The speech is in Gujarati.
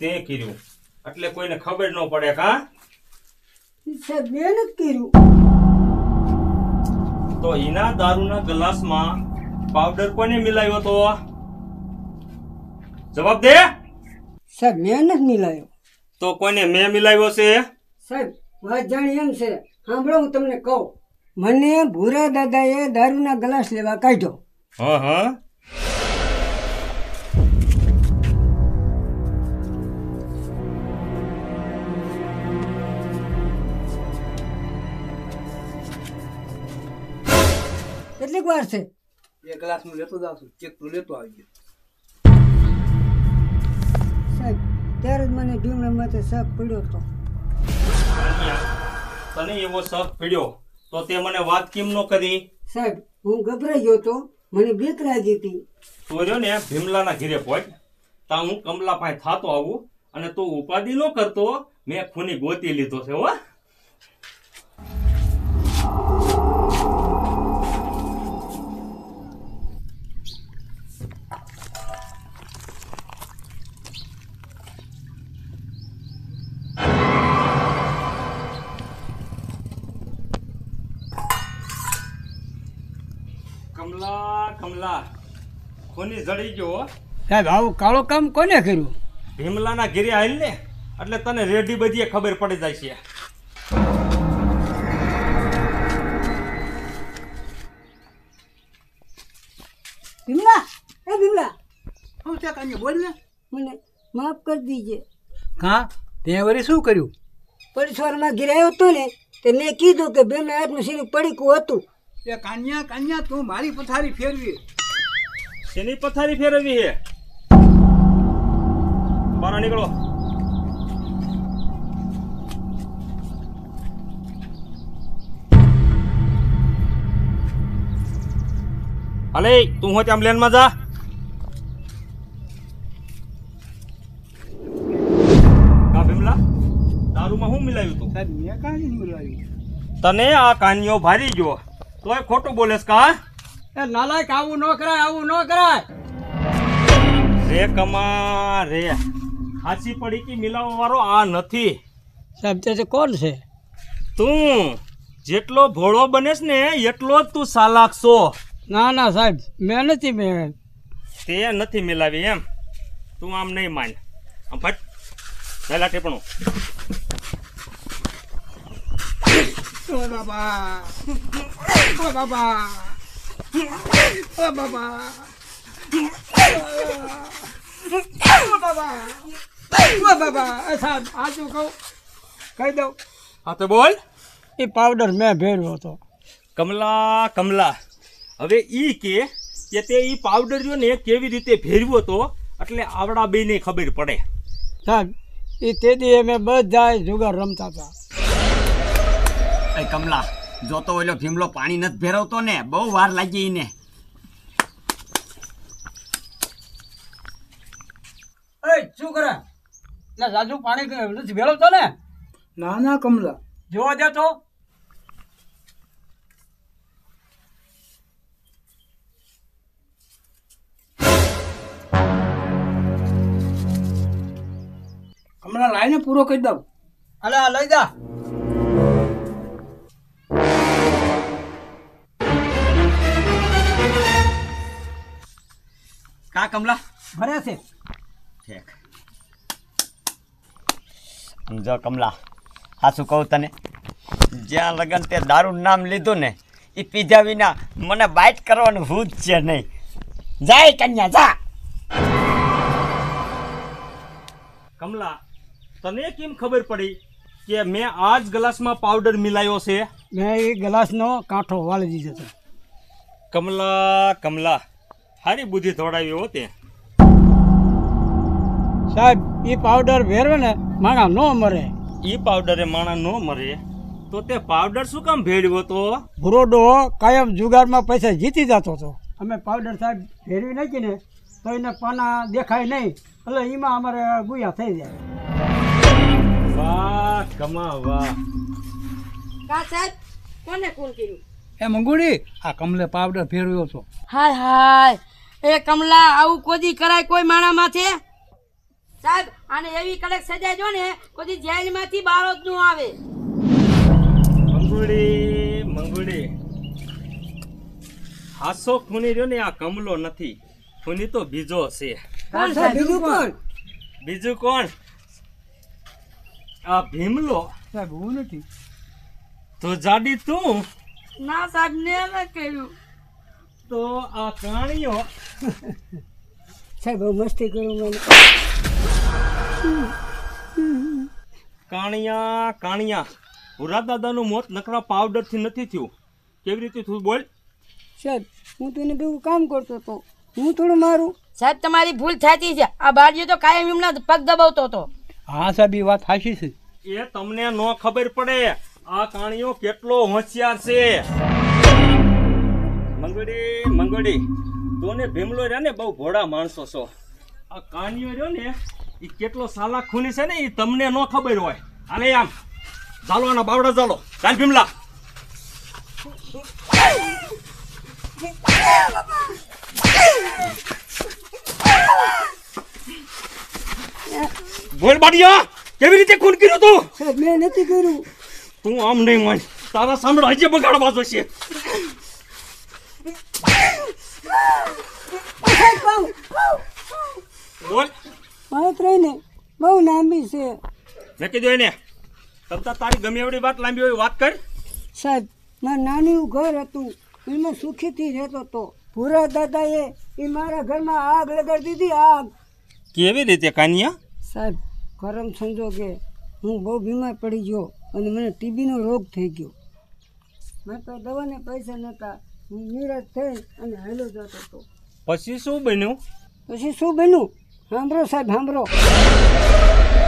તે કર્યું એટલે કોઈને ખબર ન પડે કા સાહેબ મેં નથી કર્યું. તો એના દારૂના ગ્લાસમાં પાવડર કોને મિલાવ્યો તો જવાબ દે. સાહેબ મેં નથી મિલાયો. તો કોને મેં મિલાવ્યો છે? સાહેબ વાત જાણી એમ છે, સાંભળો હું તમને કહું. મને ભૂરા દાદાએ દારૂના ગ્લાસ લેવા કાઢ્યો. હા હા કેટલીક વાર છે? એક ગ્લાસ હું લેતો જાઉં છું, ચેક તું લેતો આવજો. સાહેબ ત્યારે જ મને ભીમડામાં શક પડ્યો હતો. તને એવો શક પડ્યો તો તે મને વાત કેમ ન કરી? સાહેબ હું ગભરાઈ ગયો તો, મને બીક લાગી હતી. તું રહ્યો ને ભીમલાના ઘીરે પહોંચ, તા હું કમલા પાસે થાતો આવું અને તું ઉપાધિ ન કરતો. મેં ખૂની ગોતી લીધો છે હો. કમલા કમલા ખૂની જડી ગયો. સાહેબ આવું કાળો કામ કોને કર્યું? ભીમલાના ઘેરે આવેલ ને એટલે તને રેડી બધી ખબર પડી જાય છે. ભીમલા, એ ભીમલા, શું છે કાંઈ બોલ ને. મને માફ કરી દીજે. હા તે વળી શું કર્યું? પરિસરમાં ઘેર આવ્યો હતો ને તે મેં કીધું કે બેના હાથમાં સીનું પડીકું હતું. એ કાન્યા તું મારી પથારી ફેરવી. શેની પથારી ફેરવી હે? બહાર નીકળો. અલે તું હું આમ લેનમાં જા. કા ભીમલા દારૂમાં શું મિલાવ્યું તું? સાહેબ મેં કાંઈ નહીં બોલાવ્યું. તને આ કાન્યો ભારી ગયો તોય ખોટું બોલેસ કા? એ નાલાયક આવું ન કરાય, આવું ન કરાય. રે કમા રે, હાચી પડી કે મિલાવવા વાળો આ નથી. સાહેબ તે કોણ છે? તું જેટલો ભોળો બનેસ ને એટલો જ તું સાલાક છો. ના ના સાહેબ મેં નથી. મેં તે નથી મિલાવી એમ? તું આમ નહીં માન. આમ ફટ પહેલા ટેપણું. ઓ બાબા, ઓ બાબા, ઓ બાબા, ઓ બાબા, ઓ બાબા. સાહેબ સાચું કહું કહી દઉં, હા તો બોલ. એ પાવડર મેં ભેર્યો હતો. કમલા કમલા, હવે ઈ કે તે ઈ પાવડર જો ને કેવી રીતે ભેરવ્યો તો એટલે આવડા બેને ખબર પડે. સાહેબ એ તે દી અમે બધા જુગાર રમતા હતા. એ કમલા જો તો ઓલો ભીમલો પાણી નથી ભેરવતો ને, બહુ વાર લાગી એને. એ શું કરે? ના રાજુ પાણી નથી ભેળવતો ને? ના ના કમલા, જોવા દે તો. કમલા લાઈને પૂરો કરી દઉં. અલે આ લઈ જા. કા કમલા ભરે છે. ઠીક. જો કમલા હાચું કહું તને, જ્યાં લગન તે દારૂ નામ લીધું ને એ પીધા વિના મને બાઇટ કરવાનું ભૂત છે નહીં. જાય કન્યા જા. કમલા તને કેમ ખબર પડી કે મેં આ જ ગ્લાસમાં પાવડર મિલાયો છે? મેં એ ગ્લાસનો કાંઠો વાળી દીધો હતો. કમલા કમલા સારી બુદ્ધિ દોડાવી હોતે. સાહેબ એ પાવડર ભેરવે ને માણા ન મરે. ઈ પાવડરે માણા ન મરે તો તે પાવડર શું કામ ભેળવ્યો તો? ભૂરો ડોહો કાયમ જુગારમાં પૈસા જીતી જતો હતો. અમે પાવડર સાહેબ ભેરવી નાખીને તો એને પાના દેખાય નહીં એટલે એમાં અમારે ગુયા થઈ જાય. વાહ કમા વાહ. કા સાહેબ કોને કોલ કર્યું? એ મંગુડી આ કમલે પાવડર ફેરવ્યો છો. હાય હાય એ કમલા આવું કોદી કરાય કોઈ માણા માથે? સાહેબ આને એવી કડક સજા જો ને કોઈ જેલમાંથી બહાર જ ન આવે. મંગુડી હાસો ખૂની રહ્યો ને આ કમલો નથી, ખૂની તો બીજો છે. કોણ સાહેબ? બીજું કોણ? બીજું કોણ? આ ભીમલો. સાહેબ હું નથી. તો જાડી તું, ના સાહેબ ને ન કર્યું. તો આ કાણીઓ. સાહેબ બહુ મસ્તી કરું મને. કાણિયા ભૂરા દાદાનું મોત નકરા પાવડર થી નથી થયું. કેવી રીતે થયું બોલ? સાહેબ હું તો એને ભેગું કામ કરતો હતો, હું થોડું મારું. સાહેબ તમારી ભૂલ થતી છે. આ બાળીઓ તો કાયમ એમના પગ દબાવતો હતો. હા સાહેબ એ વાત સાચી છે. એ તમને નો ખબર પડે આ કાણીઓ કેટલો હોશિયાર છે. મંગળી તો ને ભીમલો રહ્યા ને બહુ ભોળા માણસો છો. આ કાણીઓ રહ્યો ને એ કેટલો સાલા ખૂની છે ને એ તમને નો ખબર હોય. હાલે આમ ચાલો આના બાવડા ચાલો. ચાલ ભીમલા. બોલ બાડિયા, કેવી રીતે ખૂન કર્યું તું? સાહેબ મેં નથી કર્યું. તું આમ નહીં માન, તારા સાંભળો હજી બગાડવા જોશે. બોલ. વાત રહીને બહુ લાંબી છે. મેં કીધું એને તમતા તારી ગમે એવડી વાત લાંબી હોય વાત કર. સાહેબ મારું નાનું ઘર હતું, એમાં સુખીથી રહેતો હતો. ભૂરા દાદાએ એ મારા ઘરમાં આગ લગાડી દીધી, આગ. કેવી રીતે કાનિયા? સાહેબ કરમ સંજોગે હું બહુ બીમાર પડી ગયો અને મને ટીબીનો રોગ થઈ ગયો. મારી પાસે દવાને પૈસા નહોતા. હું નિરાશ થઈ અને હાલો જતો હતો. પછી શું બન્યું? પછી શું બન્યું સાંભળો સાહેબ, સાંભળો.